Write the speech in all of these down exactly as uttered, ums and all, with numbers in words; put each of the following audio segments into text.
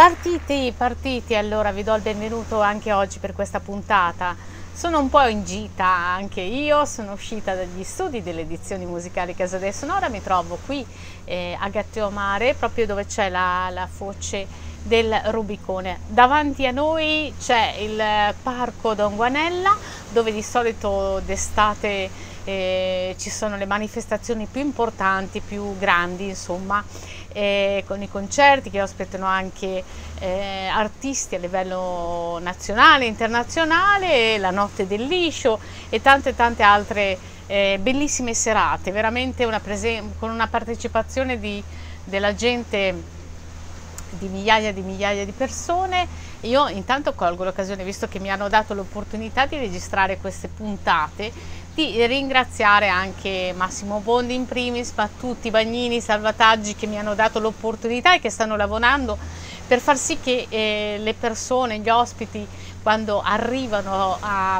Partiti, partiti, allora vi do il benvenuto anche oggi per questa puntata. Sono un po' in gita anche io, sono uscita dagli studi delle edizioni musicali Casa dei Sonora, mi trovo qui eh, a Gatteomare, proprio dove c'è la, la foce del Rubicone. Davanti a noi c'è il Parco Don Guanella, dove di solito d'estate eh, ci sono le manifestazioni più importanti, più grandi, insomma, eh, con i concerti che ospitano anche eh, artisti a livello nazionale, internazionale, la Notte del Liscio e tante tante altre eh, bellissime serate, veramente una con una partecipazione di, della gente, di migliaia di migliaia di persone. Io intanto colgo l'occasione, visto che mi hanno dato l'opportunità di registrare queste puntate, di ringraziare anche Massimo Bondi in primis, ma tutti i bagnini, salvataggi che mi hanno dato l'opportunità e che stanno lavorando per far sì che eh, le persone, gli ospiti, quando arrivano a,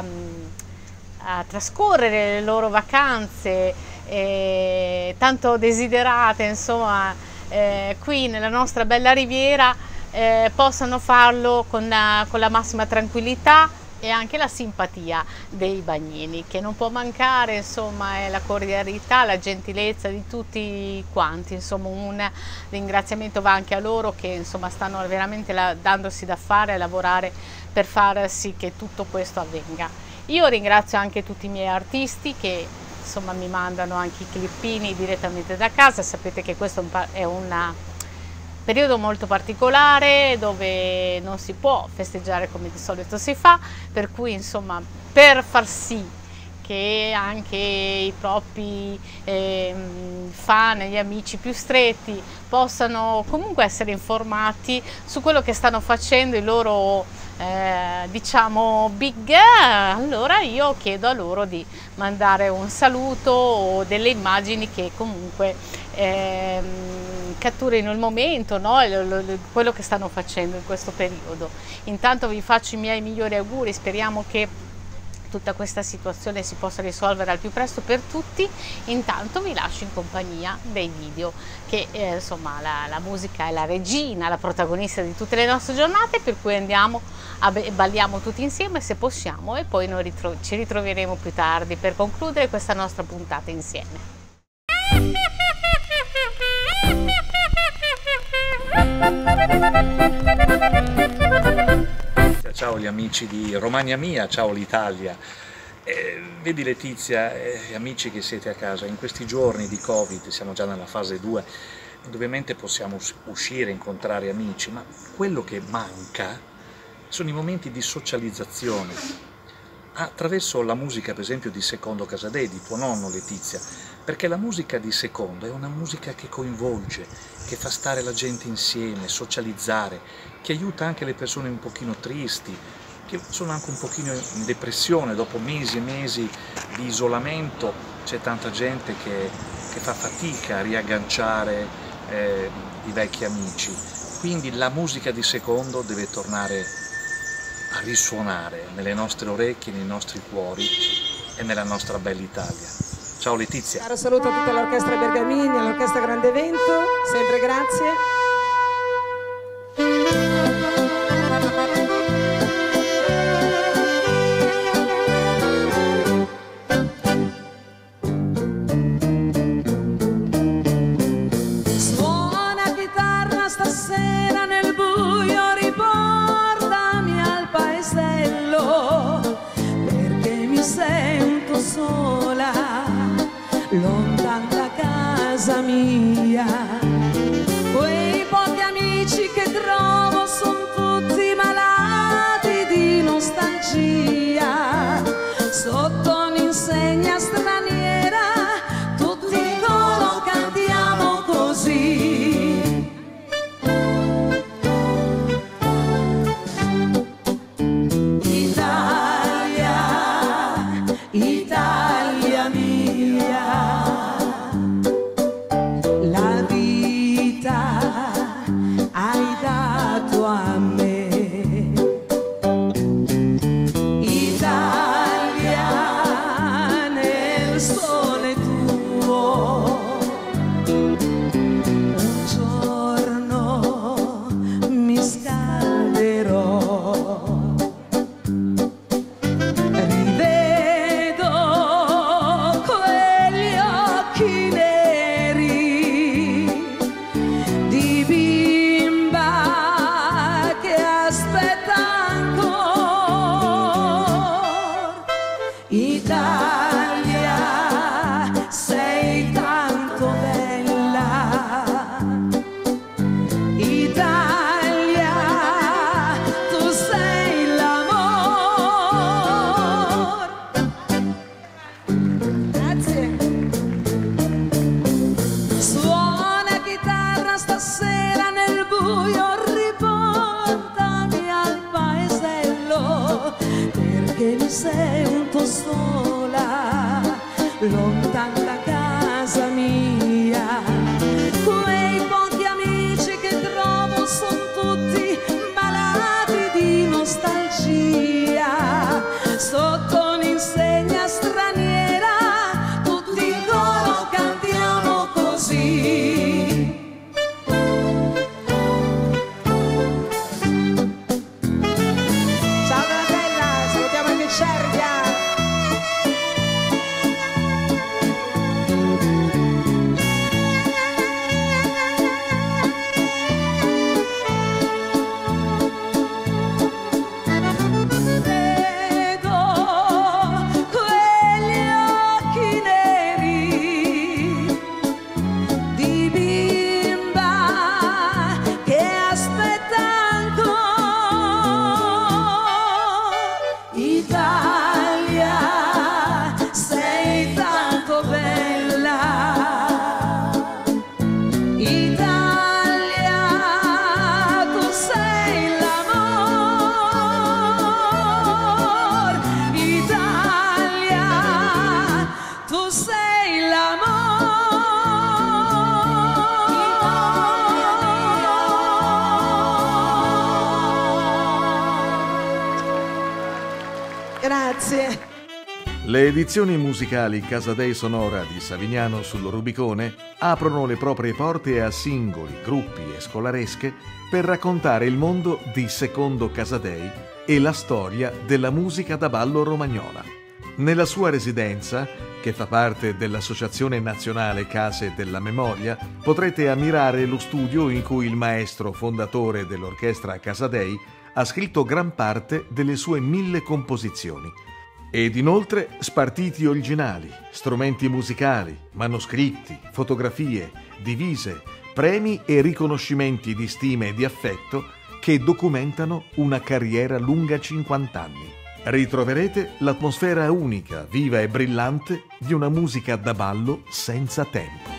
a trascorrere le loro vacanze eh, tanto desiderate, insomma, eh, qui nella nostra bella riviera, eh, possano farlo con la, con la massima tranquillità e anche la simpatia dei bagnini, che non può mancare, insomma, è la cordialità, la gentilezza di tutti quanti. Insomma, un ringraziamento va anche a loro che, insomma, stanno veramente la, dandosi da fare, a lavorare per far sì che tutto questo avvenga. Io ringrazio anche tutti i miei artisti che, insomma, mi mandano anche i clippini direttamente da casa. Sapete che questo è una periodo molto particolare dove non si può festeggiare come di solito si fa, per cui, insomma, per far sì che anche i propri eh, fan, gli amici più stretti possano comunque essere informati su quello che stanno facendo i loro eh, diciamo big, allora io chiedo a loro di mandare un saluto o delle immagini che comunque eh, catturino il momento, no? Quello che stanno facendo in questo periodo. Intanto vi faccio i miei migliori auguri, speriamo che tutta questa situazione si possa risolvere al più presto per tutti. Intanto vi lascio in compagnia dei video che eh, insomma la, la musica è la regina, la protagonista di tutte le nostre giornate, per cui andiamo a balliamo tutti insieme se possiamo e poi noi ritro ci ritroveremo più tardi per concludere questa nostra puntata insieme. Ciao gli amici di Romagna Mia, ciao l'Italia. Eh, vedi Letizia e eh, amici che siete a casa, in questi giorni di Covid, siamo già nella fase due, indubbiamente possiamo uscire, incontrare amici, ma quello che manca sono i momenti di socializzazione. Attraverso la musica, per esempio, di Secondo Casadei, di tuo nonno Letizia, perché la musica di Secondo è una musica che coinvolge, che fa stare la gente insieme, socializzare, che aiuta anche le persone un pochino tristi, che sono anche un pochino in depressione dopo mesi e mesi di isolamento. C'è tanta gente che, che fa fatica a riagganciare eh, i vecchi amici. Quindi la musica di Secondo deve tornare a risuonare nelle nostre orecchie, nei nostri cuori e nella nostra bella Italia. Ciao Letizia. Caro saluto a tutta l'orchestra Bergamini, all'orchestra Grande Vento, sempre grazie. Suona chitarra stasera nel buio, riportami al paesello, perché mi sento sola, lontana da casa mia. Quei lontano da casa mia. Quei pochi amici che trovo sono tutti malati di nostalgia. Sotto un'insegna straniera tutti in coro cantiamo così. Ciao Donatella, salutiamo anche Cervia. Grazie. Le edizioni musicali Casadei Sonora di Savignano sul Rubicone aprono le proprie porte a singoli, gruppi e scolaresche per raccontare il mondo di Secondo Casadei e la storia della musica da ballo romagnola. Nella sua residenza, che fa parte dell'Associazione Nazionale Case della Memoria, potrete ammirare lo studio in cui il maestro fondatore dell'orchestra Casadei ha scritto gran parte delle sue mille composizioni. Ed inoltre spartiti originali, strumenti musicali, manoscritti, fotografie, divise, premi e riconoscimenti di stima e di affetto che documentano una carriera lunga cinquanta anni. Ritroverete l'atmosfera unica, viva e brillante di una musica da ballo senza tempo.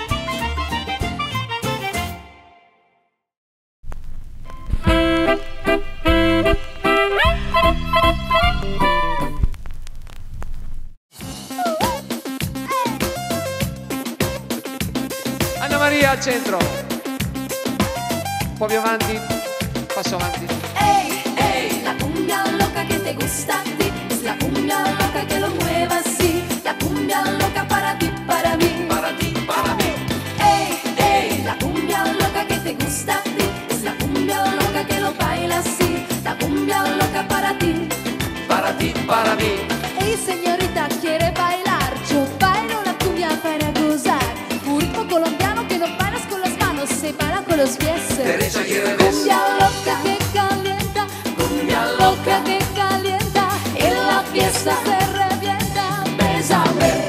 Anna Maria al centro, un po' più avanti, passo avanti. Ey, ey, la cumbia loca que te gusta a ti, es la cumbia loca que lo mueva así, la cumbia loca para ti, para mí, Para ti, para mí. ey, ey, la cumbia loca que te gusta a ti, es la cumbia loca que lo baila así, la cumbia loca para ti, Para ti, para mí. ey señorita quiere bailar, yo bailo la cumbia para gozar, un ritmo colombiano que no bailas con las manos, se baila con los pies, Derecha y revés. cumbia loca que calienta, cumbia loca que calienta, en la fiesta se revienta, bésame.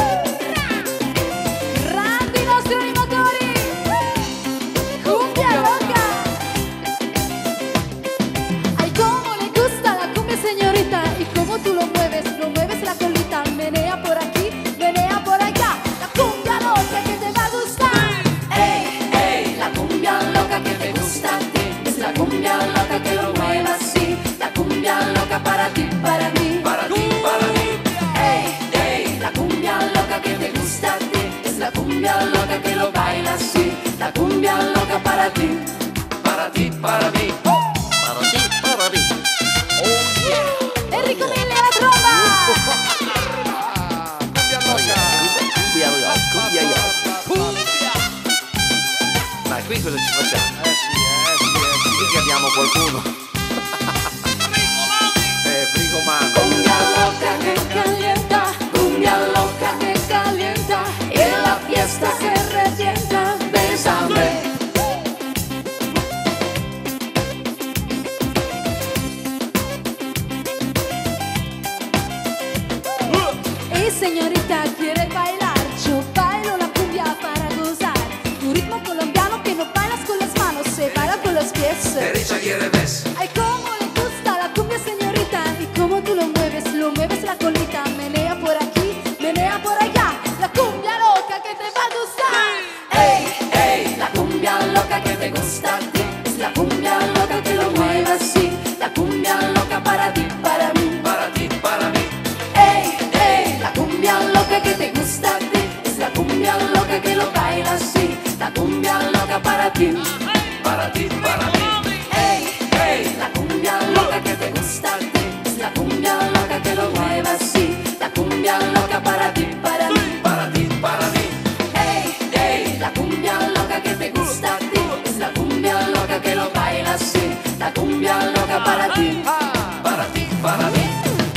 Randy, i nostri animatori, cumbia loca. Ay, cómo le gusta la cumbia, señorita, y cómo tú lo mueves, lo mueves la colita, menea por aquí, menea por allá, la cumbia loca que te va a gustar. Ey, ey, la cumbia loca que te gusta a ti, es la cumbia loca que lo mueve así, la cumbia loca para ti, para mí, Para ti, para mí. ey, ey, la cumbia loca que te gusta a ti, es la cumbia loca que lo baila así, la cumbia loca para ti. Para ti, para mí. Para ti, para mí. Enrico Mille alla tromba! Ah, cumbia loca. Cumbia io, cumbia io. Cumbia. Ma qui cosa ci facciamo? Eh sì, eh sì, eh sì. Qui chiamiamo qualcuno. Eh, frigo mano. Cumbia loca que calienta, cumbia loca que calienta, y la fiesta se revienta, bésame. Y señorita quiere bailar, yo bailo la cumbia para gozar, un ritmo colombiano que no bailas con las manos, se baila con los pies. Derecha y revés. Ay, cómo le gusta la cumbia, señorita, y cómo tú lo mueves, lo mueves la colita, menea por aquí, menea por allá, la cumbia loca que te va a gustar. Ey, ey, la cumbia loca que te gusta a ti, es la cumbia loca que lo mueve así, la cumbia loca para ti, para mí, Para ti, para mí. ey, ey, la cumbia loca que te gusta ti, para ti, para mí. Hey, hey, la cumbia loca que te gusta a ti, la cumbia loca que lo mueve así, la cumbia loca para ti, para mí, para ti, para mí. Hey, hey, la cumbia loca que te gusta a ti, es la cumbia loca que lo baila así, la cumbia loca para ti, para ti, para mí.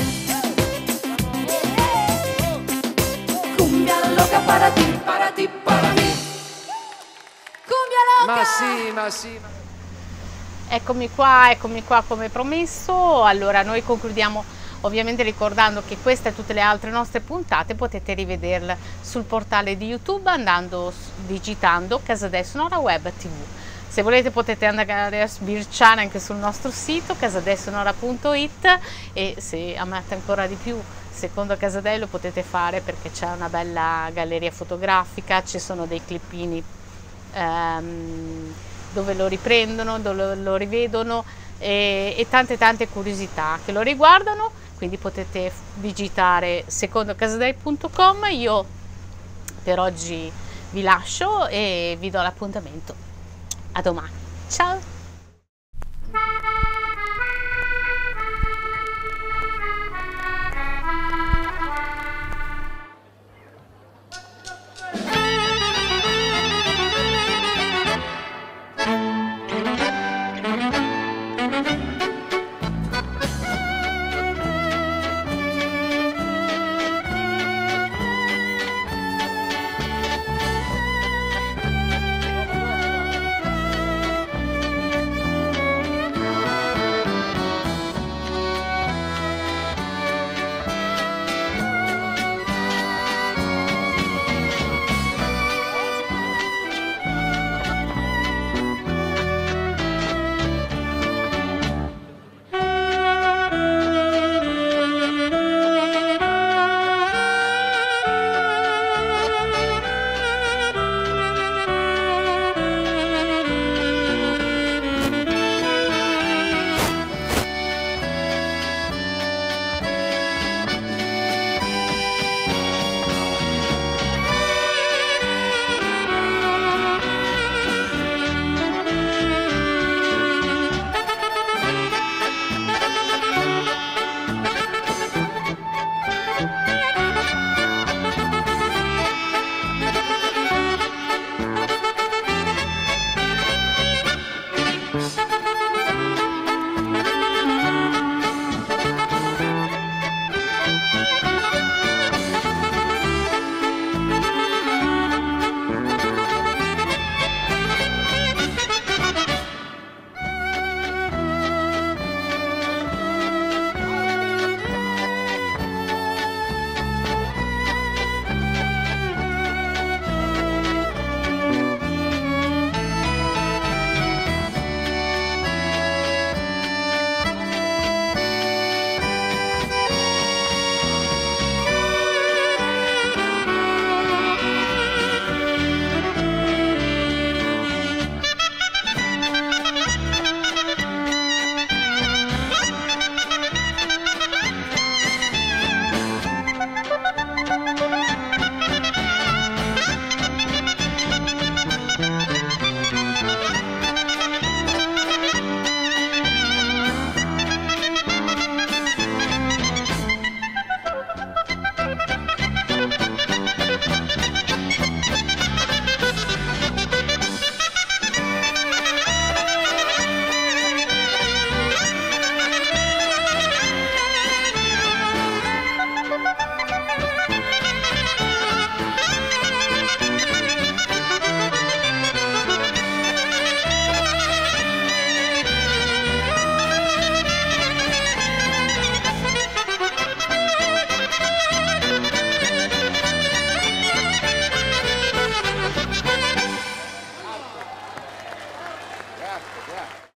Cumbia loca para ti, para ti, para mí. Cumbia loca! Ma sì, ma sì. ma- Eccomi qua, eccomi qua come promesso. Allora noi concludiamo ovviamente ricordando che questa e tutte le altre nostre puntate potete rivederle sul portale di YouTube andando, digitando Casadei Sonora Web tivù. Se volete potete andare a sbirciare anche sul nostro sito casadeisonora punto it e se amate ancora di più secondo Casadei lo potete fare perché c'è una bella galleria fotografica, ci sono dei clippini ehm, dove lo riprendono, dove lo rivedono e, e tante tante curiosità che lo riguardano, quindi potete digitare secondo casadei punto com. Io per oggi vi lascio e vi do l'appuntamento a domani. Ciao!